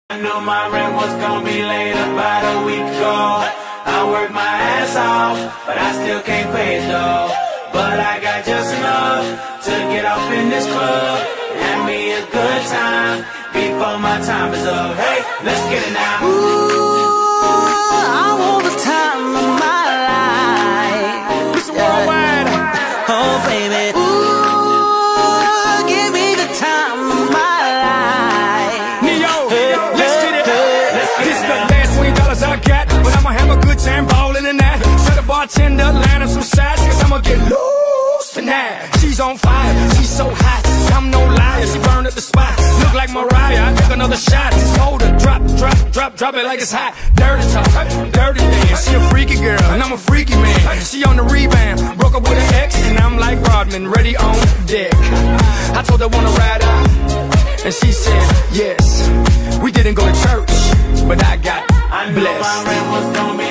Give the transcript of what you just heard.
I knew my rent was gonna be late about a week ago. I worked my ass off, but I still can't pay it though. But I got just enough to get off in this club and have me a good time before my time is up. Hey, let's get it now. Ooh, I want the time of my life. Listen worldwide. Oh baby, ooh, give me the time of my life. Neo, let's get it. This is the last $20 I got, but I'ma have a good time ballin' in that. Tell the bartender, line up some sides, cause I'ma get loose tonight. She's on fire, she's so hot, I'm no liar, she burned up the spot. Look like Mariah, I took another shot. Hold her, drop it like it's hot. Dirty talk, dirty dance. She a freaky girl, and I'm a freaky man. She on the rebound, broke up with an ex, and I'm like Rodman, ready on deck. I told her wanna ride out, and she said yes. We didn't go to church, but I got I knew blessed. my rent was gonna be